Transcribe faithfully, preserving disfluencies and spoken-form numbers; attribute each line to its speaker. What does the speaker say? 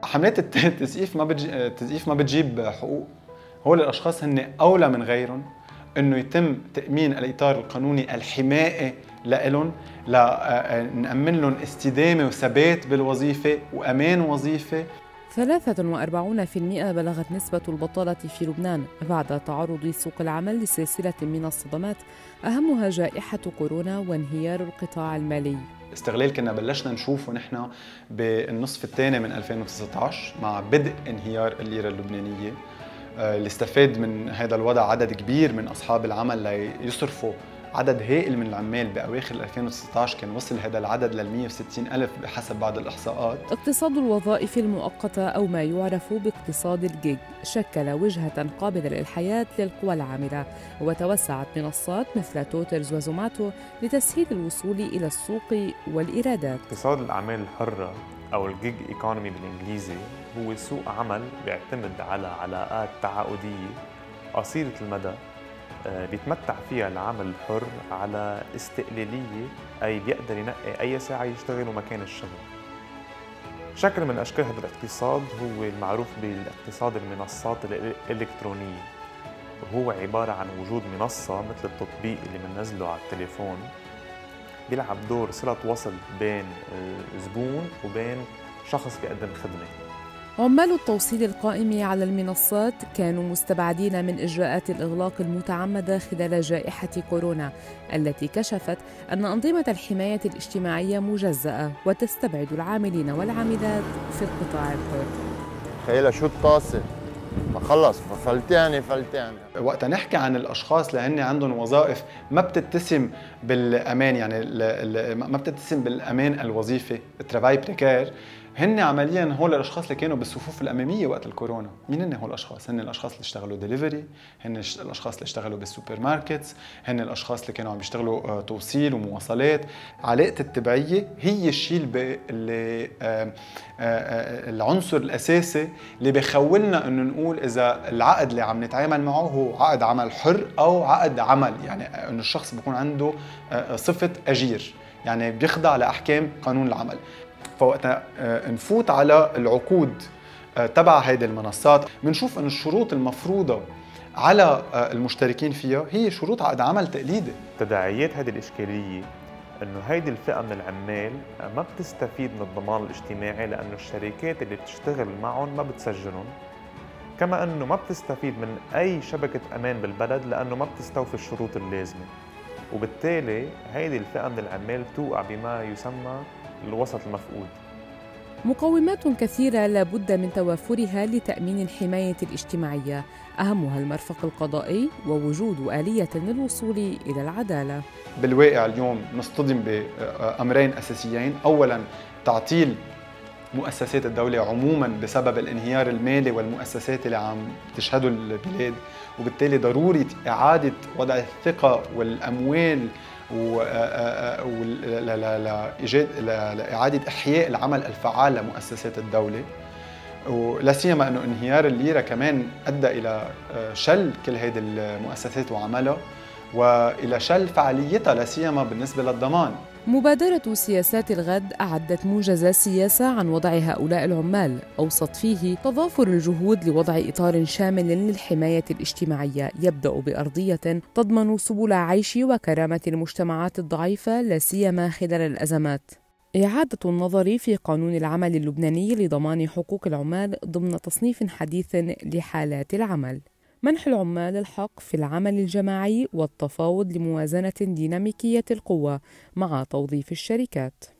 Speaker 1: حملات التزييف ما بتجي... التزييف ما بتجيب حقوق. هول الاشخاص هن اولى من غيرهم انه يتم تامين الاطار القانوني الحمائي لهم، لنأمن لهم استدامه وثبات بالوظيفه وامان وظيفه.
Speaker 2: ثلاثة وأربعين بالمئة بلغت نسبة البطالة في لبنان بعد تعرض سوق العمل لسلسلة من الصدمات أهمها جائحة كورونا وانهيار القطاع المالي.
Speaker 1: استغلال كنا بلشنا نشوفه نحن بالنصف الثاني من ألفين وتسعة عشر مع بدء انهيار الليرة اللبنانية، اللي استفاد من هذا الوضع عدد كبير من أصحاب العمل ليصرفوا عدد هائل من العمال. بأواخر ألفين وتسعة عشر كان وصل هذا العدد لل مئة وستين ألف بحسب بعض الإحصاءات.
Speaker 2: اقتصاد الوظائف المؤقتة أو ما يعرف باقتصاد الجيج شكل وجهة قابلة للحياة للقوى العاملة، وتوسعت منصات مثل توترز وزوماتو لتسهيل الوصول إلى السوق والإيرادات.
Speaker 3: اقتصاد الأعمال الحرة أو الجيج ايكونومي بالإنجليزي هو سوق عمل بيعتمد على علاقات تعاقدية قصيرة المدى بيتمتع فيها العامل الحر على استقلالية، أي بيقدر ينقي أي ساعة يشتغل ومكان الشغل. شكل من أشكال هذا الاقتصاد هو المعروف بالاقتصاد المنصات الإلكترونية، وهو عبارة عن وجود منصة مثل التطبيق اللي بننزله على التليفون بيلعب دور صلة وصل بين زبون وبين شخص بيقدم خدمة.
Speaker 2: عمال التوصيل القائم على المنصات كانوا مستبعدين من إجراءات الإغلاق المتعمدة خلال جائحة كورونا التي كشفت أن أنظمة الحماية الاجتماعية مجزأة وتستبعد العاملين والعاملات في القطاع الحر.
Speaker 4: تخيل شو الطاسة، فخلص فلتاني فلتاني.
Speaker 1: وقت نحكي عن الاشخاص اللي هن عندهم وظائف ما بتتسم بالامان، يعني ما بتتسم بالامان الوظيفي، الترافاي بريكير، هن عمليا هول الاشخاص اللي كانوا بالصفوف الاماميه وقت الكورونا. مين هن هول الاشخاص؟ هن الاشخاص اللي اشتغلوا ديليفري، هن الاشخاص اللي اشتغلوا بالسوبر ماركتس، هن الاشخاص اللي كانوا عم يشتغلوا توصيل ومواصلات. علاقه التبعيه هي الشيء اللي العنصر الاساسي اللي بخولنا انه نقول اذا العقد اللي عم نتعامل معه هو عقد عمل حر او عقد عمل، يعني انه الشخص بيكون عنده صفه اجير، يعني بيخضع لاحكام قانون العمل. فوقتها نفوت على العقود تبع هيدي المنصات بنشوف انه الشروط المفروضه على المشتركين فيها هي شروط عقد عمل تقليدي.
Speaker 3: تداعيات هذه الاشكاليه انه هيدي الفئه من العمال ما بتستفيد من الضمان الاجتماعي لانه الشركات اللي بتشتغل معهم ما بتسجلهم، كما انه ما بتستفيد من اي شبكه امان بالبلد لانه ما بتستوفي الشروط اللازمه، وبالتالي هيدي الفئه من العمال بتوقع بما يسمى الوسط المفقود.
Speaker 2: مقومات كثيرة لابد من توافرها لتأمين الحماية الاجتماعية، أهمها المرفق القضائي ووجود آلية للوصول إلى العدالة.
Speaker 1: بالواقع اليوم نصطدم بأمرين أساسيين، أولاً تعطيل مؤسسات الدولة عموماً بسبب الانهيار المالي والمؤسسات اللي عم تشهده البلاد، وبالتالي ضرورة إعادة وضع الثقة والأموال لإعادة إحياء العمل الفعال لمؤسسات الدولة، ولا سيما أنه انهيار الليرة كمان أدى إلى شل كل هذه المؤسسات وعملها وإلى شل فعاليتها لا سيما بالنسبة للضمان.
Speaker 2: مبادرة سياسات الغد أعدت موجز سياسة عن وضع هؤلاء العمال، أوصت فيه تضافر الجهود لوضع إطار شامل للحماية الاجتماعية يبدأ بأرضية تضمن سبل عيش وكرامة المجتمعات الضعيفة لا سيما خلال الأزمات. إعادة النظر في قانون العمل اللبناني لضمان حقوق العمال ضمن تصنيف حديث لحالات العمل. منح العمال الحق في العمل الجماعي والتفاوض لموازنة ديناميكية القوة مع توظيف الشركات.